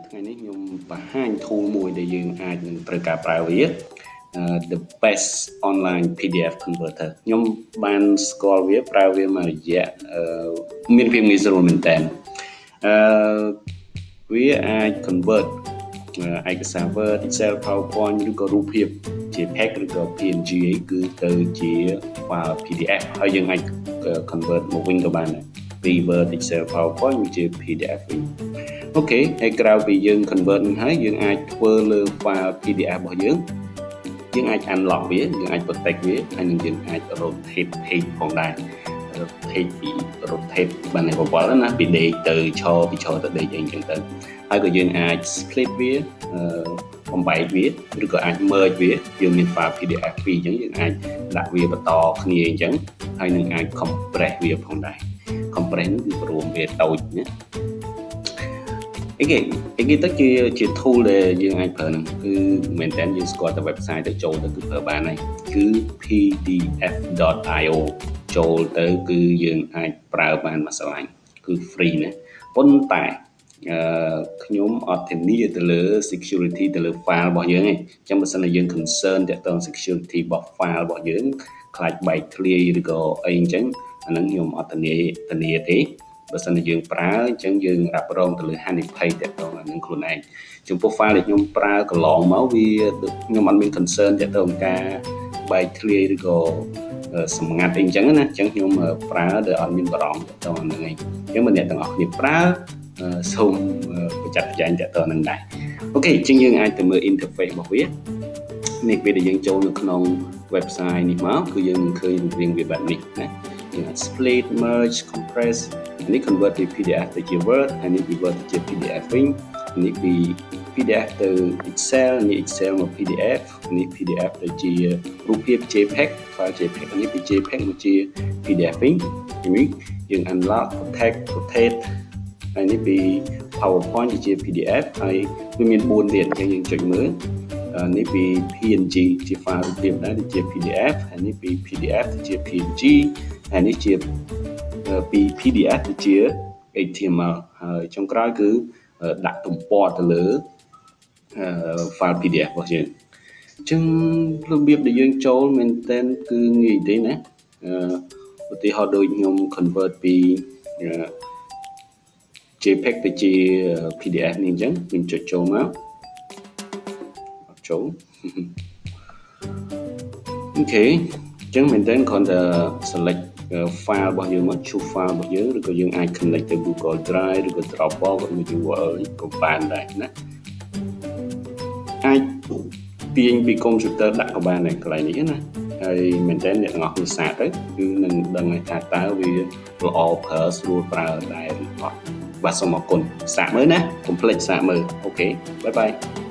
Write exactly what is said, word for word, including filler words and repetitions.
ថ្ងៃនេះខ្ញុំបង្ហាញ tool មួយដែលយើងអាចនឹងត្រូវការប្រើវា the best online พี ดี เอฟ converter ខ្ញុំបានស្គាល់វាប្រើវាមួយរយៈមានភាពងាយស្រួលមែនតើអឺវាអាច convert ឯកសារ Word Excel PowerPoint ឬក៏រូបភាពជា text ឬក៏ พี เอ็น จี គឺទៅជា file พี ดี เอฟ ហើយយើងអាច convert មកវិញក៏បានដែរពី Word Excel PowerPoint វាជា พี ดี เอฟ វិញអូខេហើយក្រៅពីយើង convert នឹងហើយយើងអាចធ្វើលើ file พี ดี เอฟ របស់យើងយើងអាច unlock វាយើងអាច protect វាហើយនឹងយើងអាច rotate page ផងដែរ rotate ពី rotate បានតែបបល់ណាពីដេកទៅឈរពីឈរទៅដេកអីចឹងទៅហើយក៏យើងអាច split វាបំបែកវាឬក៏អាច merge វាយើងមាន file พี ดี เอฟ ពីរអញ្ចឹងយើងអាចដាក់វាបន្តគ្នាអញ្ចឹងហើយនឹងអាច compress វាផងដែរ compress គឺព្រមវាតូចណាអីគេអីគេទៅជាជា tool ដែលយើងអាចប្រើហ្នឹងគឺមែនតើយើងស្គាល់តែ website ទៅចូលទៅគឺប្រើបានហើយគឺ พี ดี เอฟ ดอท ไอ โอ ចូលទៅគឺយើងអាចប្រើបានមួយស្រឡាញ់គឺ free ណាប៉ុន្តែអឺខ្ញុំអត់ធានាទៅលើ security ទៅលើ file របស់យើងទេអញ្ចឹងបើសិនជាយើង concern ទាក់ទង security របស់ file របស់យើងខ្លាចបែកធ្លាយឬក៏អីអញ្ចឹងអាហ្នឹងខ្ញុំអត់ធានាធានាទេបើសិនជាយើងប្រើអញ្ចឹងយើងរ៉ាប់រងទៅលើហានិភ័យទាក់ទងនឹងខ្លួនឯងចំពោះ file ដែលខ្ញុំប្រើកន្លងមកវាខ្ញុំអត់មាន concern ទាក់ទងការបែកធ្លាយឬក៏សម្ងាត់អីអញ្ចឹងណាអញ្ចឹងខ្ញុំប្រើដោយអត់មានបារម្ភទាក់ទងនឹងឯងអញ្ចឹងបើអ្នកទាំងអស់គ្នាប្រើសូមប្រចាំប្រចាំទាក់ទងនឹងដែរអូខេអញ្ចឹងយើងអាចទៅមើល interface របស់វានេះពេលដែលយើងចូលនៅក្នុង website នេះមកគឺយើងនឹងឃើញរូបរាងវាបែបនេះណាយើងអាច split merge compress នេះ convert ពី พี ดี เอฟ ទៅជា Word ហើយនេះ convert ទៅជា พี ดี เอฟ វិញនេះពី พี ดี เอฟ ទៅ Excel នេះ Excel មក พี ดี เอฟ នេះ พี ดี เอฟ ទៅជារូបភាព JPEG file JPEG នេះពី JPEG មកជា พี ดี เอฟ វិញនេះយើង unlock protect rotate ហើយនេះពី PowerPoint ទៅជា พี ดี เอฟ ហើយវាមានបួនទៀតអញ្ចឹងយើងចុចមើលនេះពី พี เอ็น จี ជា file រូបភាពដែរទៅជា พี ดี เอฟ ហើយនេះពី พี ดี เอฟ ទៅជា พี เอ็น จี ហើយនេះជាពី พี ดี เอฟ ទៅជា เอช ที เอ็ม แอล ហើយចុងក្រោយគឺដាក់ទំព័រទៅលើ file พี ดี เอฟ របស់យើងអញ្ចឹងរបៀបដែលយើងចូលមែនតើគឺងាយទេណាឧទាហរណ៍ដូចខ្ញុំ convert ពី JPEG ទៅជា พี ดี เอฟ នេះអញ្ចឹងខ្ញុំចុចចូលមកអត់ចូលអូខេអញ្ចឹងមែនតើគ្រាន់តែ select file របស់យើងមក choose file របស់យើងឬក៏យើងអាច connect ទៅ Google Drive ឬក៏ Dropbox ឬ ยู អារ អេល ក៏បានដែរណាអាចទាញពី computer ដាក់ក៏បានដែរកន្លែងនេះណាហើយមែនតើអ្នកទាំងអស់គ្នាសាកទៅគឺនឹងដឹងថាតើវាល្អប្រើស្រួលប្រើដែរឬអត់បាទសូមអរគុណសាកមើលណាកុំភ្លេចសាកមើលអូខេបាយបាយ